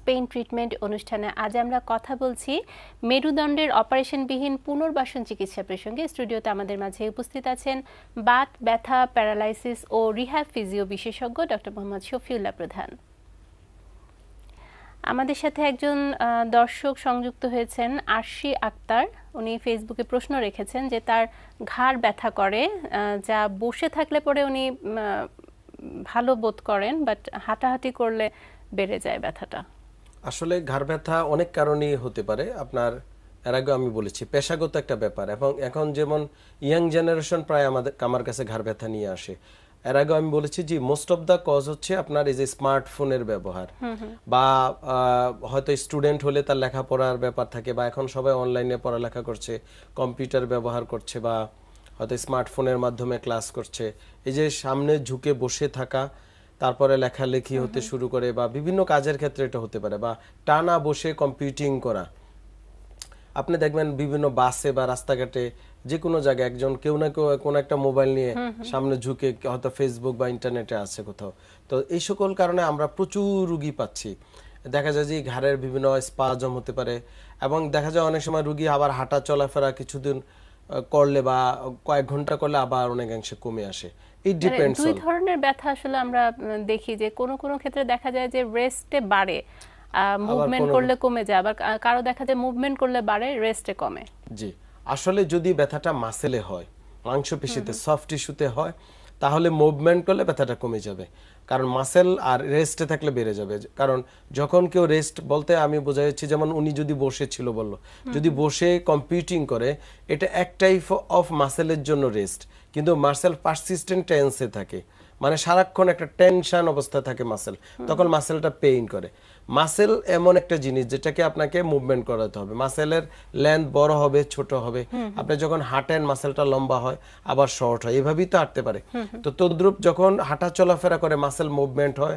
Pain treatment অনুষ্ঠানে আজ আমরা কথা বলছি মেরুদণ্ডের অপারেশনবিহীন পুনর্বাসন চিকিৎসা প্রসঙ্গে। স্টুডিওতে আমাদের মাঝে উপস্থিত আছেন বাত, ব্যথা, প্যারালাইসিস ও রিহ্যাব ফিজিও বিশেষজ্ঞ ডক্টর মোহাম্মদ শফিউল্লাহ প্রধান। আমাদের সাথে একজন দর্শক সংযুক্ত হয়েছেন, আরশি আক্তার। উনি ফেসবুকে প্রশ্ন রেখেছেন যে তার ঘাড় ব্যথা করে, যা বসে থাকলে পরে উনি ভালো বোধ করেন, বাট হাঁটাহাঁটি করলে বেড়ে যায় ব্যথাটা। আসলে ঘাড় ব্যথা অনেক কারণেই হতে পারে। আপনার এর আগে আমি বলেছি পেশাগত একটা ব্যাপার, এবং এখন যেমন ইয়াং জেনারেশন প্রায় আমার কাছে ঘাড় ব্যথা নিয়ে আসে। এর আগে আমি বলেছি যে মোস্ট অফ দ্য কজ হচ্ছে আপনার এই যে স্মার্টফোনের ব্যবহার, বা হয়তো স্টুডেন্ট হলে তার লেখাপড়ার ব্যাপার থাকে, বা এখন সবাই অনলাইনে পড়ালেখা করছে, কম্পিউটার ব্যবহার করছে, বা হয়তো স্মার্টফোনের মাধ্যমে ক্লাস করছে। এই যে সামনে ঝুঁকে বসে থাকা, তারপরে লেখালেখি হতে শুরু করে, বা বিভিন্ন কাজের ক্ষেত্রে এটা হতে পারে, বা টানা বসে কম্পিউটিং করা। আপনি দেখবেন বিভিন্ন বাসে বা রাস্তাঘাটে যে কোনো জায়গায় একজন কেউ না কেউ কোনো একটা মোবাইল নিয়ে সামনে ঝুঁকে হয়তো ফেসবুক বা ইন্টারনেটে আছে কোথাও। তো এই সকল কারণে আমরা প্রচুর রুগী পাচ্ছি। দেখা যায় যে ঘাড়ের বিভিন্ন স্পাজম হতে পারে, এবং দেখা যায় অনেক সময় রুগী আবার হাঁটা চলাফেরা কিছুদিন করলে বা কয়েক ঘন্টা করলে আবার অনেকাংশে কমে আসে। It depends. দুই ধরনের ব্যথা আসলে আমরা দেখি যে কোনো কোনো ক্ষেত্রে দেখা যায় যে রেস্টে বাড়ে, মুভমেন্ট করলে কমে যায়, আবার কারো দেখা যায় মুভমেন্ট করলে বাড়ে, রেস্টে কমে। জি, আসলে যদি ব্যথাটা মাসেলে হয়, মাংসপেশিতে, সফট টিস্যুতে হয়, তাহলে মুভমেন্ট করলে ব্যথাটা কমে যাবে। কারণ মাসেল আর রেস্টে থাকলে বেড়ে যাবে। কারণ যখন কেউ রেস্ট বলতে আমি বোঝাচ্ছি, যেমন উনি যদি বসে ছিল বলল, যদি বসে কম্পিউটিং করে, এটা এক টাইপ অফ মাসেলের জন্য রেস্ট, কিন্তু মাসেল পারসিস্টেন্ট টেন্সে থাকে, মানে সারাক্ষণ একটা টেনশন অবস্থা থাকে মাসেল, তখন মাসেলটা পেইন করে। মাসেল এমন একটা জিনিস যেটাকে আপনাকে মুভমেন্ট করাতে হবে। মাসেলের লেন্থ বড় হবে, ছোট হবে। আপনি যখন হাঁটেন মাসেলটা লম্বা হয়, আবার শর্ট হয়, এভাবেই তো হাঁটতে পারে। তো তদ্রুপ যখন হাঁটা চলাফেরা করে মাসেল মুভমেন্ট হয়,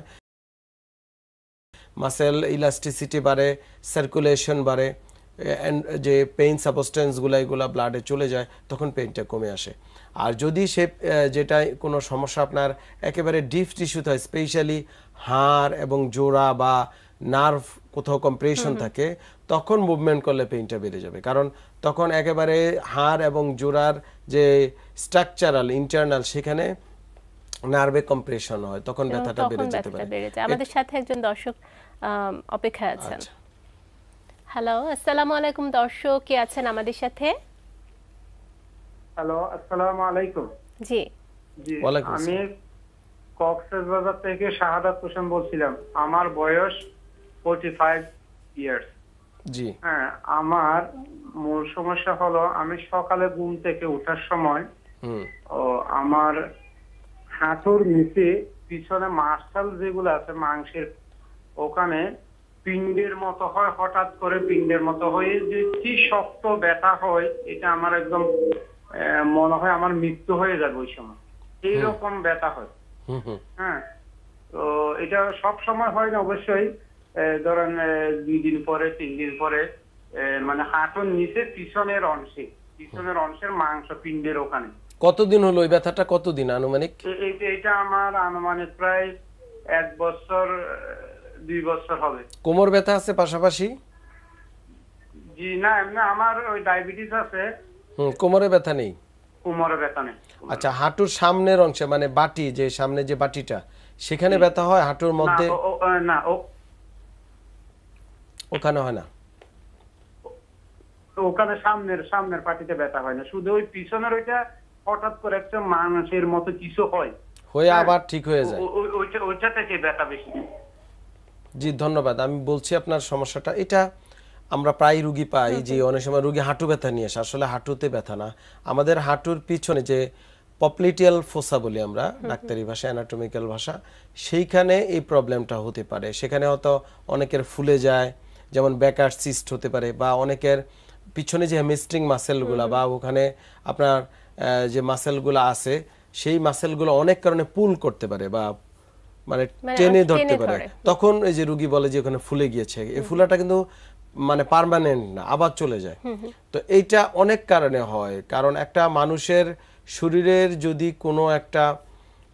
মাসেল ইলাস্টিসিটি বাড়ে, সার্কুলেশন বাড়ে, যে পেইন সাবস্টেন্সগুলো এগুলো ব্লাডে চলে যায়, তখন পেইনটা কমে আসে। আর যদি সে যেটাই কোনো সমস্যা আপনার একেবারে ডিপ টিস্যুতে হয়, স্পেশালি হাড় এবং জোড়া বা নার্ভ কোথাও কম্প্রেশন থাকে, তখন মুভমেন্ট করলে পেইনটা বেড়ে যাবে। কারণ তখন একেবারে হাড় এবং জোড়ার যে স্ট্রাকচারাল ইন্টারনাল, সেখানে নার্ভে কম্প্রেশন হয়, তখন ব্যথাটা বেড়ে যেতে পারে। আমাদের সাথে একজন দর্শক অপেক্ষায় আছেন। হ্যালো, আসসালামু আলাইকুম। দর্শক কে আছেন আমাদের সাথে? হ্যালো, আসসালামু আলাইকুম। জি জি, আমি কক্সবাজার থেকে শাহাদাত হোসেন বলছিলাম। আমার বয়স 45 ইয়ার্স। জি হ্যাঁ, আমার মূল সমস্যা হলো আমি সকালে ঘুম থেকে ওঠার সময় আমার হাঁটুর নিচে পিছনে মাসল যেগুলো আছে মাংসের, ওখানে পিণ্ডের মতো হয়, হঠাৎ করে পিণ্ডের মতো হয়ে যে কি শক্ত ব্যথা হয়, এটা আমার একদম মনে হয় আমার মৃত্যু হয়ে যাবে ওই সময়, এইরকম ব্যথা হয়। হ্যাঁ, তো এটা সব সময় হয় না অবশ্যই, ধরেন 2 দিন পরে 3 দিন পরে, মানে হাঁটুর নিচে পিছনের অংশের মাংস পিণ্ডের ওখানে। কতদিন হলো ওই ব্যথাটা? কতদিন আনুমানিক? এটা আমার আনুমানিক প্রায় 1 বছর 2 বছর হবে। কোমর ব্যথা আছে পাশাপাশি? জি না, এমনি আমার ওই ডায়াবেটিস আছে। কোমরে ব্যথা নেই? কোমরে ব্যথা নেই। আচ্ছা, হাঁটুর সামনের অংশে মানে বাটি, যে সামনে যে বাটিটা, সেখানে ব্যথা হয়? হাঁটুর মধ্যে না, ওখানে হয় না? ওখানে সামনের পাটিতে ব্যথা হয় না, শুধু ওই পিছনের ওইটা হঠাৎ করে একটা মানুষের মতো কিছু হয়, হয়ে আবার ঠিক হয়ে যায়, ওইটা থেকে ব্যথা বেশি। জি ধন্যবাদ। আমি বলছি আপনার সমস্যাটা, এটা আমরা প্রায় রুগী পাই যে অনেক সময় রুগী হাঁটু ব্যথা নিয়ে আসে। আসলে হাঁটুতে ব্যথা না, আমাদের হাঁটুর পিছনে যে পপলিটিয়াল ফোসা বলি আমরা ডাক্তারি ভাষা, অ্যানাটমিক্যাল ভাষা, সেইখানে এই প্রবলেমটা হতে পারে। সেখানে হয়তো অনেকের ফুলে যায়, যেমন ব্যাকার সিস্ট হতে পারে, বা অনেকের পিছনে যে হ্যামস্ট্রিং মাসেলগুলা বা ওখানে আপনার যে মাসেলগুলো আছে, সেই মাসেলগুলো অনেক কারণে পুল করতে পারে বা মানে টেনে ধরতে পারে। তখন এই যে রুগী বলে যে ওখানে ফুলে গিয়েছে, এই ফুলাটা কিন্তু মানে পার্মানেন্ট না, আবার চলে যায়। তো এইটা অনেক কারণে হয়। কারণ একটা মানুষের শরীরের যদি কোনো একটা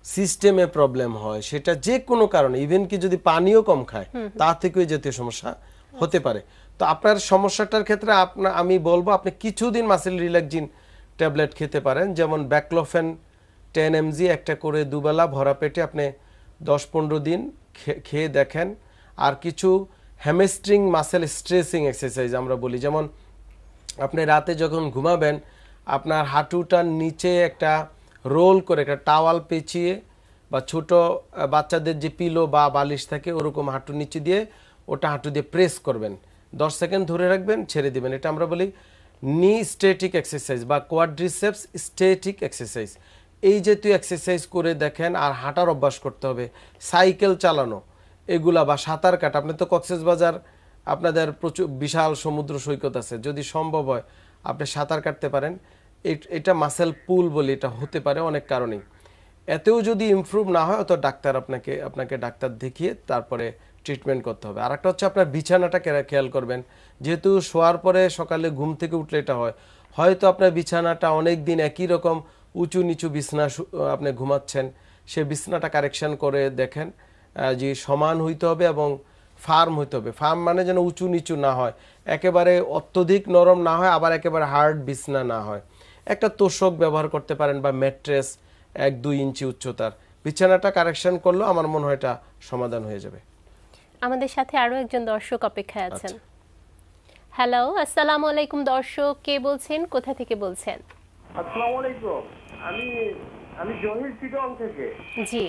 সিস্টেমে প্রবলেম হয়, সেটা যে কোনো কারণে, ইভেন কি যদি পানিও কম খায় তা থেকেও এই জাতীয় সমস্যা হতে পারে। তো আপনার সমস্যাটার ক্ষেত্রে আমি বলবো আপনি কিছুদিন মাসেল রিল্যাক্সিন ট্যাবলেট খেতে পারেন, যেমন ব্যাকলোফেন 10 mg একটা করে দুবেলা ভরা পেটে আপনি 10-15 দিন খেয়ে দেখেন। আর কিছু হ্যামস্ট্রিং মাসেল স্ট্রেসিং এক্সারসাইজ আমরা বলি, যেমন আপনি রাতে যখন ঘুমাবেন আপনার হাঁটুটার নিচে একটা রোল করে একটা টাওয়াল পেঁচিয়ে, বা ছোট বাচ্চাদের যে পিলো বা বালিশ থাকে ওরকম হাঁটুর নিচে দিয়ে ওটা হাঁটু দিয়ে প্রেস করবেন, 10 সেকেন্ড ধরে রাখবেন, ছেড়ে দিবেন। এটা আমরা বলি নি স্ট্যাটিক এক্সারসাইজ বা কোয়াড্রিসেপস স্ট্যাটিক এক্সারসাইজ। এই জাতীয় এক্সারসাইজ করে দেখেন। আর হাঁটার অভ্যাস করতে হবে, সাইকেল চালানো এগুলা, বা সাঁতার কাটা। আপনি তো কক্সবাজার আপনাদের প্রচুর বিশাল সমুদ্র সৈকত আছে, যদি সম্ভব হয় আপনি সাঁতার কাটতে পারেন। এটা মাসেল পুল বলি, এটা হতে পারে অনেক কারণেই। এতেও যদি ইমপ্রুভ না হয় তো আপনাকে ডাক্তার দেখিয়ে তারপরে ট্রিটমেন্ট করতে হবে। আর একটা হচ্ছে আপনার বিছানাটা খেয়াল করবেন, যেহেতু শোয়ার পরে সকালে ঘুম থেকে উঠলে এটা হয়, হয়তো আপনার বিছানাটা অনেক দিন একই রকম উঁচু নিচু বিছানা আপনি ঘুমাচ্ছেন, সে বিছানাটা কারেকশন করে দেখেন যে সমান হইতে হবে এবং ফার্ম হইতে হবে। ফার্ম মানে যেন উঁচু নিচু না হয়, একেবারে অত্যধিক নরম না হয়, আবার একেবারে হার্ড বিছানা না হয়। একটা তোষক ব্যবহার করতে পারেন বা ম্যাট্রেস 1-2 ইঞ্চি উচ্চতার। বিছানাটা কারেকশন করলেও আমার মনে হয় এটা সমাধান হয়ে যাবে। আমাদের সাথে আরো একজন দর্শক অপেক্ষায় আছেন। হ্যালো, আসসালামু আলাইকুম দর্শক, কে বলছেন, কোথা থেকে বলছেন? আসসালামু আলাইকুম, আমি জহির চিটং থেকে। জি,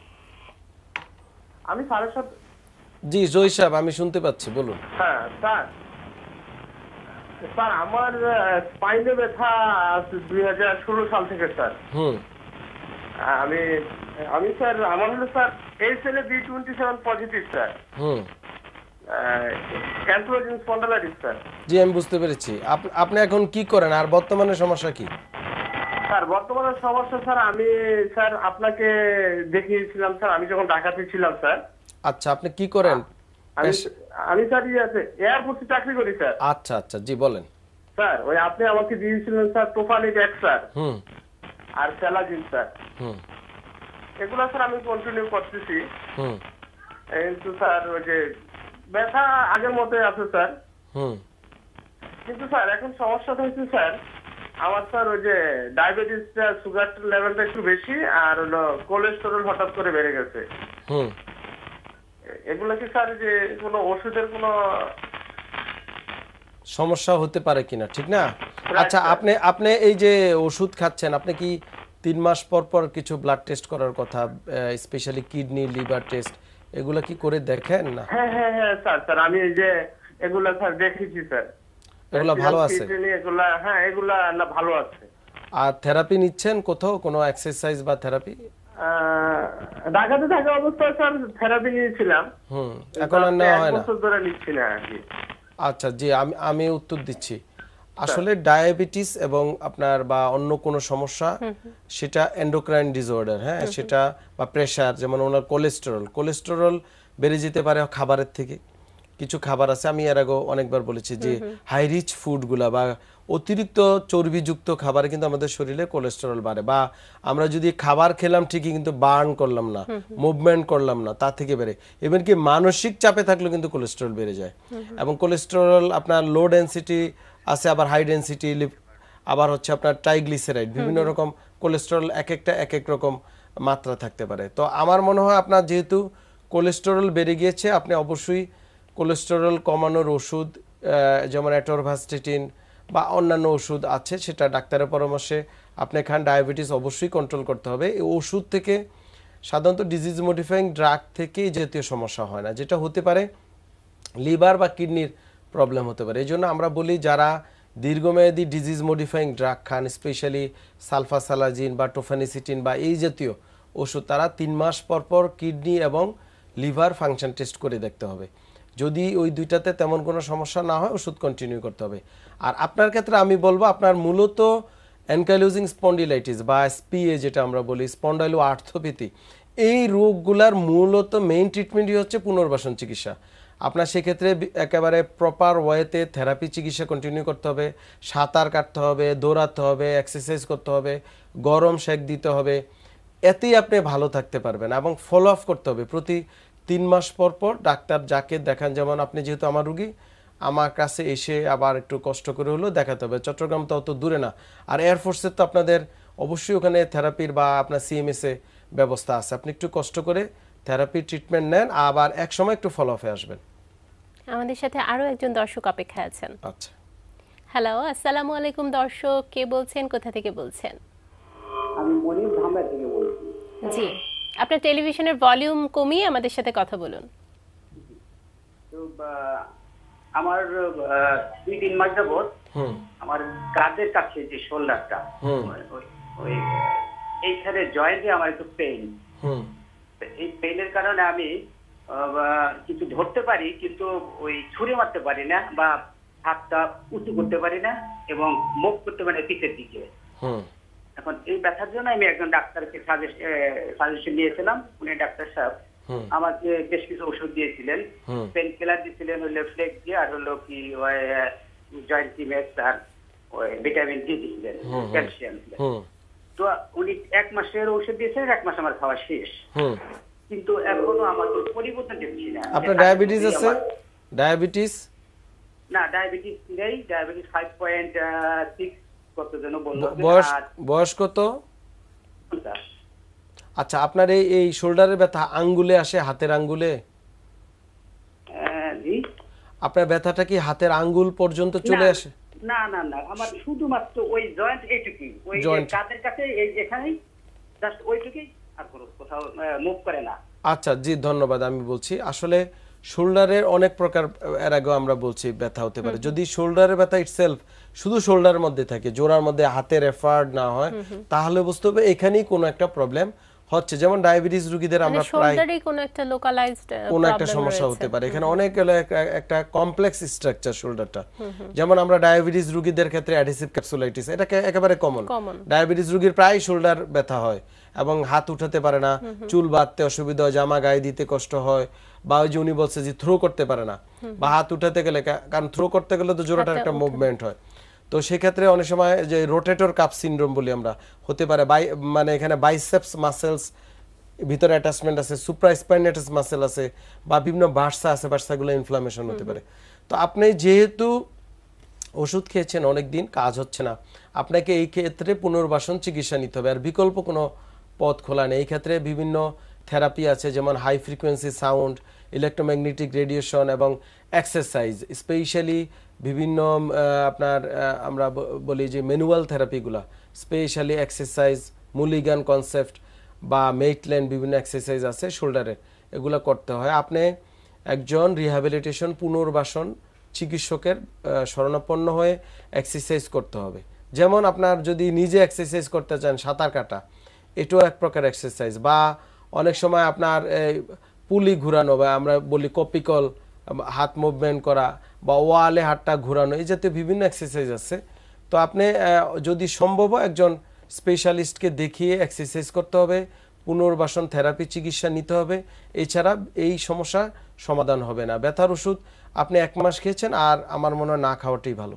আমি স্যারের সাথে। জি জয় সাহেব, আমি শুনতে পাচ্ছি, বলুন। হ্যাঁ স্যার, আমার স্পাইনে ব্যথা 2016 সাল থেকে স্যার। আমি স্যার আমার হলো sir HLA-B27 positive sir. Cancer spondylitis sir. জি আমি বুঝতে পেরেছি। আপনি এখন কি করেন আর বর্তমানে সমস্যা কি? স্যার বর্তমানে সমস্যা স্যার, আমি স্যার আপনাকে দেখিয়েছিলাম স্যার, আমি যখন ঢাকাতে ছিলাম স্যার। আচ্ছা, আপনি কি করেন? আমি স্যার এয়ারফোর্সে চাকরি করি স্যার। আচ্ছা আচ্ছা, জি বলেন। স্যার ওই আপনি আমাকে দিয়েছিলেন স্যার তোফানিক এক স্যার, আর স্যালাজিন স্যার। এগুলো স্যার আমি কন্টিনিউ করতেছি, কিন্তু স্যার ওই যে ব্যথা আগের মতোই আছে স্যার। কিন্তু স্যার এখন সমস্যাটা হচ্ছে স্যার, আমার স্যার ওই যে ডায়াবেটিসটা, সুগার লেভেলটা একটু বেশি, আর হলো কোলেস্টেরল হঠাৎ করে বেড়ে গেছে। এগুলো কি স্যার যে কোনো ওষুধের কোনো সমস্যা হতে পারে কিনা, ঠিক না? আচ্ছা, আপনি এই যে ওষুধ খাচ্ছেন, আপনি কি 3 মাস পর পর কিছু ব্লাড টেস্ট করার কথা, স্পেশালি কিডনি, লিভার টেস্ট, এগুলা কি করে দেখেন না? হ্যাঁ হ্যাঁ হ্যাঁ স্যার, আমি এই যে এগুলা স্যার দেখেছি স্যার। এগুলা ভালো আছে? এগুলা হ্যাঁ, এগুলা না ভালো আছে। আর থেরাপি নিচ্ছেন কোথাও, কোনো এক্সারসাইজ বা থেরাপি? ঢাকাতে থাকা অবস্থায় স্যার থেরাপি নিয়েছিলাম, এখন আর নেওয়া হয় না? বছর ধরে নিচ্ছি না আর কি। আচ্ছা জি, আমি উত্তর দিচ্ছি। আসলে ডায়াবেটিস এবং আপনার বা অন্য কোনো সমস্যা, সেটা এন্ডোক্রাইন ডিসঅর্ডার, হ্যাঁ, সেটা বা প্রেশার, যেমন ওনার কোলেস্টেরল বেড়ে যেতে পারে খাবারের থেকে। কিছু খাবার আছে, আমি এর আগে অনেকবার বলেছি যে হাই রিচ ফুডগুলা বা অতিরিক্ত চর্বিযুক্ত খাবারে কিন্তু আমাদের শরীরে কোলেস্টেরল বাড়ে, বা আমরা যদি খাবার খেলাম ঠিকই কিন্তু বার্ন করলাম না, মুভমেন্ট করলাম না, তা থেকে বেড়ে। ইভেন কি মানসিক চাপে থাকলেও কিন্তু কোলেস্টেরল বেড়ে যায়। এবং কোলেস্টেরল আপনার লো ডেনসিটি আছে, আবার হাই ডেনসিটি, আবার হচ্ছে আপনার ট্রাইগ্লিসারাইড, বিভিন্ন রকম কোলেস্টেরল এক এক রকম মাত্রা থাকতে পারে। তো আমার মনে হয় আপনার যেহেতু কোলেস্টেরল বেড়ে গিয়েছে, আপনি অবশ্যই কোলেস্টেরল কমানোর ওষুধ, যেমন অ্যাটোরভাস্টেটিন বা অন্যান্য ওষুধ আছে, সেটা ডাক্তারের পরামর্শে আপনি খান। ডায়াবেটিস অবশ্যই কন্ট্রোল করতে হবে। এই ওষুধ থেকে সাধারণত ডিজিজ মডিফাইং ড্রাগ থেকে এই জাতীয় সমস্যা হয় না, যেটা হতে পারে লিভার বা কিডনির প্রবলেম হতে পারে। এই জন্য আমরা বলি যারা দীর্ঘমেয়াদী ডিজিজ মডিফাইং ড্রাগ খান, স্পেশালি সালফাসালাজিন বা টোফানিসিটিন বা এই জাতীয় ওষুধ, তারা 3 মাস পর পর কিডনি এবং লিভার ফাংশন টেস্ট করে দেখতে হবে। যদি ওই দুইটাতে তেমন কোনো সমস্যা না হয়, ওষুধ কন্টিনিউ করতে হবে। আর আপনার ক্ষেত্রে আমি বলবো, আপনার মূলত অ্যানকাইলোজিং স্পন্ডিলাইটিস বা এসপিএ যেটা আমরা বলি, স্পন্ডাইলো আর্থোপ্যাথি, এই রোগগুলার মূলত মেইন ট্রিটমেন্টই হচ্ছে পুনর্বাসন চিকিৎসা। আপনার সেক্ষেত্রে একেবারে প্রপার ওয়েতে থেরাপি চিকিৎসা কন্টিনিউ করতে হবে, সাঁতার কাটতে হবে, দৌড়াতে হবে, এক্সারসাইজ করতে হবে, গরম সেক দিতে হবে, এতেই আপনি ভালো থাকতে পারবেন। এবং ফলো আপ করতে হবে প্রতি 3 মাস পর পর ডাক্তার যাকে দেখান, যেমন আপনি যেহেতু আমার রুগী, আমার কাছে এসে আবার একটু কষ্ট করে হলেও দেখাতে হবে। চট্টগ্রাম তো অত দূরে না, আর এয়ারফোর্সের তো আপনাদের অবশ্যই ওখানে থেরাপির বা আপনার সিএমএস এ ব্যবস্থা আছে। আপনি একটু কষ্ট করে থেরাপি ট্রিটমেন্ট নেন, আবার এক সময় একটু ফলো আপে আসবেন। আমাদের সাথে আরো একজন দর্শক অপেক্ষায় আছেন। আচ্ছা, হ্যালো, আসসালামু আলাইকুম দর্শক, কে বলছেন, কোথা থেকে বলছেন? আমি মনির ধামরা থেকে বলছি। জি, আপনার টেলিভিশনের ভলিউম কমিয়ে আমাদের সাথে কথা বলুন। তো আমার 2-3 মাস যাবত আমার কাঁধের কাছে যে শোল্ডারটা, ওই এইখানে জয়েন্টে আমার একটু পেইন। এই পেইনের কারণে আমি কিছু ধরতে পারি, কিন্তু ওই ছুরি মারতে পারি না, বা হাতটা উঁচু করতে পারি না, এবং মুখ করতে পারি না পিঠের দিকে। এখন এই ব্যথার জন্য আমি একজন ডাক্তারকে সাজেশন নিয়েছিলাম। উনি ডাক্তার সাহেব আমাকে বেশ কিছু ওষুধ দিয়েছিলেন, পেন কিলার দিয়েছিলেন, হলো ফ্লেক্স দিয়ে, আর হলো কি ওই জয়েন্ট টিমেক্স, আর ওই ভিটামিন ডি দিয়েছিলেন, ক্যালসিয়াম। তো উনি 1 মাসের ওষুধ দিয়েছেন, 1 মাস আমার খাওয়া শেষ, কিন্তু এখনো আমার কোনো পরিবর্তন দেখছি না। আপনার ডায়াবেটিস আছে? ডায়াবেটিস? না, ডায়াবেটিস নেই। ডায়াবেটিস 5.6 কত যেন বললো। বয়স কত? আচ্ছা, আপনার এই শোল্ডারের ব্যথা আঙ্গুলে আসে, হাতের আঙ্গুলে? জি। আপনার ব্যথাটা কি হাতের আঙ্গুল পর্যন্ত চলে আসে? না না না, আমার শুধুমাত্র ওই জয়েন্ট এইটুকুই, ওই কাঁধের কাছে, এই এখানেই, জাস্ট ওইটুকুই, আর কোনো কোথাও মুভ করে না। আচ্ছা, জি, ধন্যবাদ। আমি বলছি আসলে শোল্ডারের অনেক প্রকার, এর আগে আমরা বলছি ব্যথা হতে পারে। যদি শোল্ডারের ব্যথা ইটসেলফ শুধু শোল্ডারের মধ্যে থাকে, জোড়ার মধ্যে হাতের এফার্ট না হয়, তাহলে বুঝতে হবে এখানেই কোনো একটা প্রবলেম হচ্ছে। যেমন ডায়াবেটিস রোগীদের আমরা প্রায় কোনো একটা লোকালাইজড কোনো একটা সমস্যা হতে পারে। এখানে অনেক একটা কমপ্লেক্স স্ট্রাকচার শোল্ডারটা। যেমন আমরা ডায়াবেটিস রোগীদের ক্ষেত্রে অ্যাডহেসিভ ক্যাপসুলাইটিস, এটা একেবারে কমন। ডায়াবেটিস রোগীর প্রায় শোল্ডার ব্যথা হয় এবং হাত উঠাতে পারে না, চুল বাঁধতে অসুবিধা হয়, জামা গায়ে দিতে কষ্ট হয়, বা ওই যে উনি বলছে যে থ্রো করতে পারে না, বা হাত উঠাতে গেলে, কারণ থ্রো করতে গেলে তো জোড়াটার একটা মুভমেন্ট হয়। তো সেক্ষেত্রে অনেক সময় যে রোটেটর কাপ সিনড্রোম বলি আমরা, হতে পারে। মানে এখানে বাইসেপস মাসেলস ভিতরে অ্যাটাচমেন্ট আছে, সুপ্রাস্পাইনেটাস মাসেল আছে, বা বিভিন্ন বার্সা আছে, বার্সাগুলো ইনফ্লামেশন হতে পারে। তো আপনি যেহেতু ওষুধ খেয়েছেন অনেক দিন, কাজ হচ্ছে না, আপনাকে এই ক্ষেত্রে পুনর্বাসন চিকিৎসা নিতে হবে, আর বিকল্প কোনো পথ খোলা নেই। এই ক্ষেত্রে বিভিন্ন থেরাপি আছে, যেমন high frequency sound, electromagnetic radiation এবং এক্সারসাইজ, স্পেশালি বিভিন্ন আপনার আমরা বলি যে ম্যানুয়াল থেরাপিগুলা, স্পেশালি এক্সারসাইজ, মুলিগান কনসেপ্ট বা মেইটল্যান্ড, বিভিন্ন এক্সারসাইজ আছে শোল্ডারের, এগুলো করতে হয়। আপনি একজন রিহ্যাবিলিটেশন পুনর্বাসন চিকিৎসকের শরণাপন্ন হয়ে এক্সারসাইজ করতে হবে। যেমন আপনার যদি নিজে এক্সারসাইজ করতে চান, সাঁতার কাটা, এটাও এক প্রকার এক্সারসাইজ। বা অনেক সময় আপনার পুলি ঘুরানো, বা আমরা বলি কপিকল, হাত মুভমেন্ট করা, বা ওয়ালে হাতটা ঘুরানো, এই জাতীয় বিভিন্ন এক্সারসাইজ আছে। তো আপনি যদি সম্ভব একজন স্পেশালিস্টকে দেখিয়ে এক্সারসাইজ করতে হবে, পুনর্বাসন থেরাপি চিকিৎসা নিতে হবে। এছাড়া এই সমস্যা সমাধান হবে না। ব্যথার ওষুধ আপনি 1 মাস খেয়েছেন, আর আমার মনে হয় না খাওয়াটাই ভালো।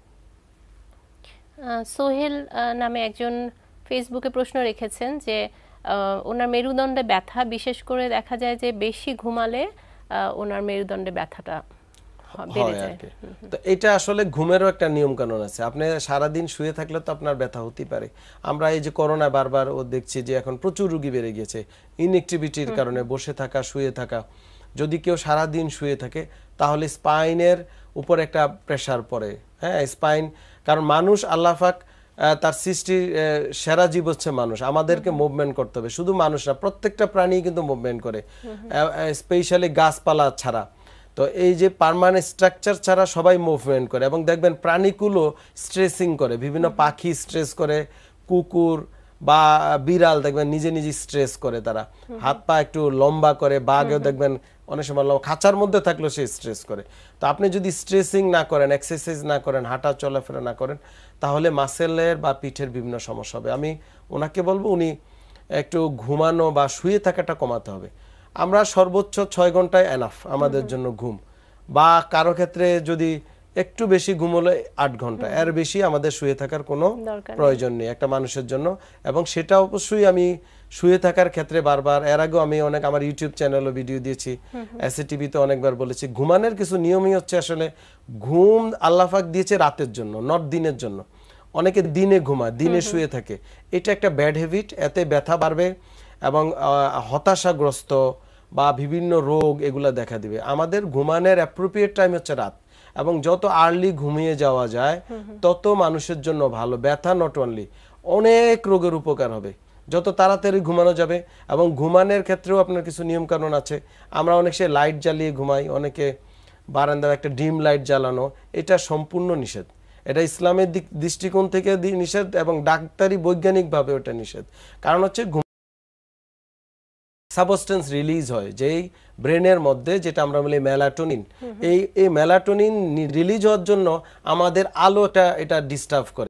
সোহেল নামে একজন ফেসবুকে প্রশ্ন রেখেছেন যে ওনার মেরুদণ্ডে ব্যথা, বিশেষ করে দেখা যায় যে বেশি ঘুমালে ওনার মেরুদণ্ডে ব্যথাটা বেড়ে যায়। তো এটা আসলে ঘুমেরও একটা নিয়ম কানুন আছে। আপনি সারাদিন শুয়ে থাকলে তো আপনার ব্যথা হতেই পারে। আমরা এই যে করোনা বারবার দেখছি যে এখন প্রচুর রোগী বেড়ে গেছে ইনঅ্যাক্টিভিটির কারণে, বসে থাকা, শুয়ে থাকা। যদি কেউ সারাদিন শুয়ে থাকে তাহলে স্পাইনের উপর একটা প্রেসার পড়ে। হ্যাঁ, স্পাইন, কারণ মানুষ আল্লাহ পাক তার সৃষ্টির সেরা জীব হচ্ছে মানুষ। আমাদেরকে মুভমেন্ট করতে হবে। শুধু মানুষ না, প্রত্যেকটা প্রাণী কিন্তু মুভমেন্ট করে, স্পেশালি গাছপালা ছাড়া। তো এই যে পার্মানেন্ট স্ট্রাকচার ছাড়া সবাই মুভমেন্ট করে, এবং দেখবেন প্রাণীগুলো স্ট্রেসিং করে, বিভিন্ন পাখি স্ট্রেস করে, কুকুর বা বিড়াল দেখবেন নিজে নিজে স্ট্রেস করে, তারা হাত পা একটু লম্বা করে, বাঘও দেখবেন অনেক সময় খাঁচার মধ্যে থাকলেও সে স্ট্রেস করে। তো আপনি যদি স্ট্রেসিং না করেন, এক্সারসাইজ না করেন, হাঁটা চলাফেরা না করেন, তাহলে মাসেলের বা পিঠের বিভিন্ন সমস্যা হবে। আমি ওনাকে বলবো উনি একটু ঘুমানো বা শুয়ে থাকাটা কমাতে হবে। আমরা সর্বোচ্চ 6 ঘন্টায় এনাফ আমাদের জন্য ঘুম, বা কারো ক্ষেত্রে যদি একটু বেশি ঘুম হলে 8 ঘন্টা, এর বেশি আমাদের শুয়ে থাকার কোনো প্রয়োজন নেই একটা মানুষের জন্য। এবং সেটা অবশ্যই আমি শুয়ে থাকার ক্ষেত্রে বারবার, এর আগেও আমি অনেক আমার ইউটিউব চ্যানেলও ভিডিও দিয়েছি, এসএটিভিতে অনেকবার বলেছি, ঘুমানোর কিছু নিয়মই হচ্ছে আসলে ঘুম আল্লাহ পাক দিয়েছে রাতের জন্য, নট দিনের জন্য। অনেকে দিনে ঘুমায়, দিনে শুয়ে থাকে, এটা একটা ব্যাড হ্যাবিট। এতে ব্যথা বাড়বে এবং হতাশাগ্রস্ত বা বিভিন্ন রোগ এগুলা দেখা দিবে। আমাদের ঘুমানোর অ্যাপ্রোপ্রিয়েট টাইম হচ্ছে রাত, এবং যত আর্লি ঘুমিয়ে যাওয়া যায় তত মানুষের জন্য ভালো। ব্যথা নট অনলি, অনেক রোগের উপকার হবে যত তাড়াতাড়ি ঘুমানো যাবে। এবং ঘুমানোর ক্ষেত্রেও আপনার কিছু নিয়ম কানুন আছে। আমরা অনেক সে লাইট জ্বালিয়ে ঘুমাই, অনেকে বারান্দায় একটা ডিম লাইট জ্বালানো, এটা সম্পূর্ণ নিষেধ। এটা ইসলামের দৃষ্টিকোণ থেকে নিষেধ, এবং ডাক্তারি বৈজ্ঞানিকভাবে ওটা নিষেধ। কারণ হচ্ছে সাবস্টেন্স রিলিজ হয় যেই ব্রেনের মধ্যে, যেটা আমরা বলি মেলাটোনিন। এই মেলাটোনিন রিলিজ হওয়ার জন্য আমাদের আলোটা এটা ডিস্টার্ব করে।